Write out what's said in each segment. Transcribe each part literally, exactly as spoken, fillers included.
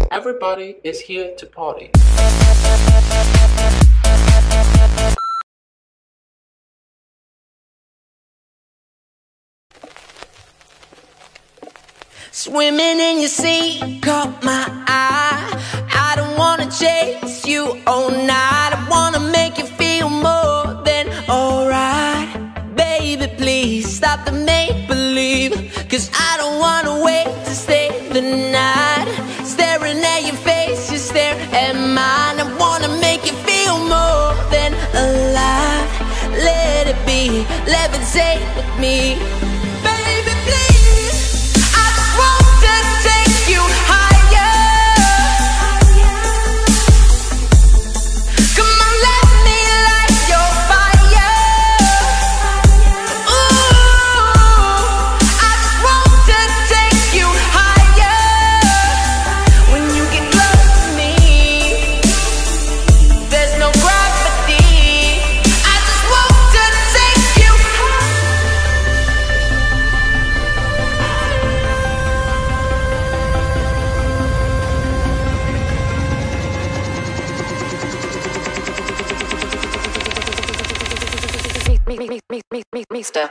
Everybody is here to party. Swimming in your sea caught my eye. I don't wanna chase you all night. I wanna make you feel more than alright. Baby, please stop the make-believe, 'cause I don't wanna wait to stay the night. Staring at your face, you stare at mine. I wanna make you feel more than alive. Let it be, levitate with me. Baby, please, I just want to take you higher. Come on, let me light your fire. Ooh, I just want to take you higher. When you get close to me, there's no gravity. I just want to take you higher. Me, me, me, me, me, me, me, step.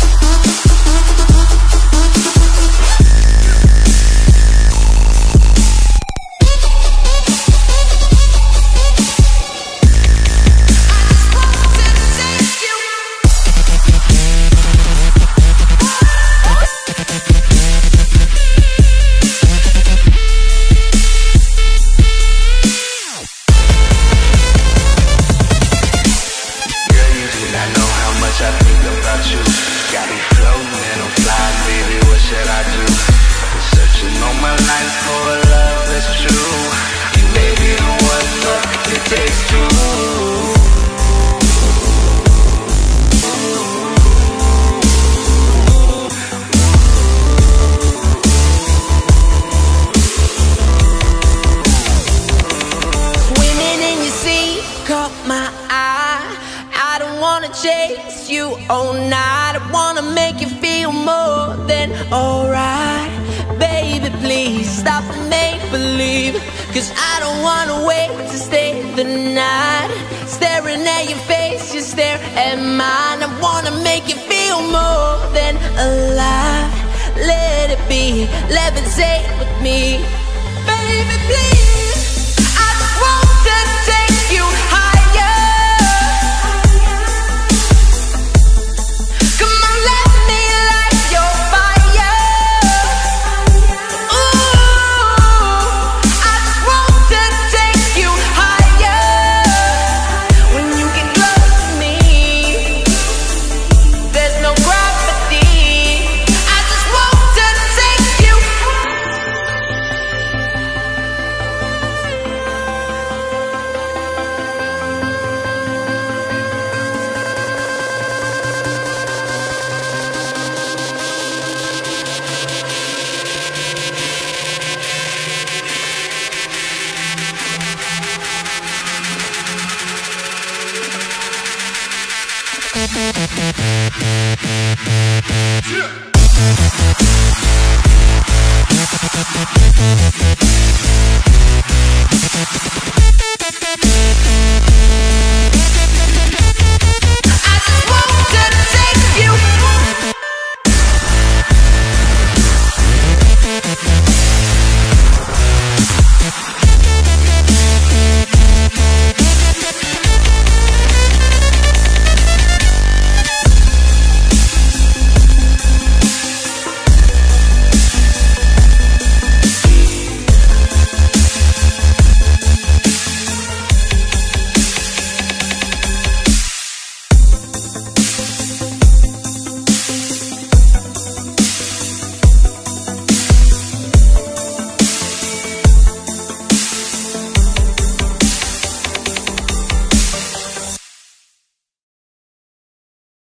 Chase you all night. I wanna make you feel more than alright. Baby, please stop the make-believe, 'cause I don't wanna wait to stay the night. Staring at your face, you stare at mine. I wanna make you feel more than alive. Let it be, levitate with me. Baby, please, I just want to take you higher. Yeah.